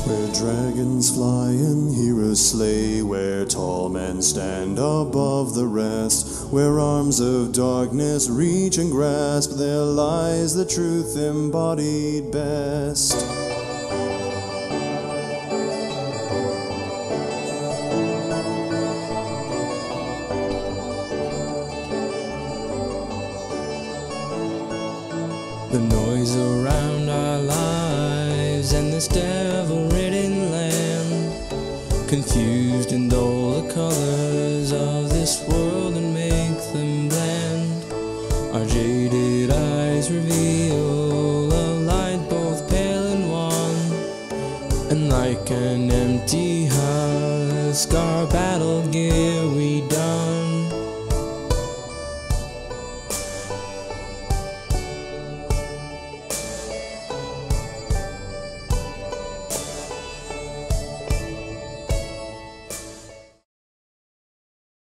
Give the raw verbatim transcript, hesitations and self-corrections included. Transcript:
Where dragons fly and heroes slay, where tall men stand above the rest, where arms of darkness reach and grasp, there lies the truth embodied best. The noise around our lives and this devil-ridden land, confused and dull the colors of this world and make them bland. Our jaded eyes reveal a light both pale and wan, and like an empty husk our battle gear we don.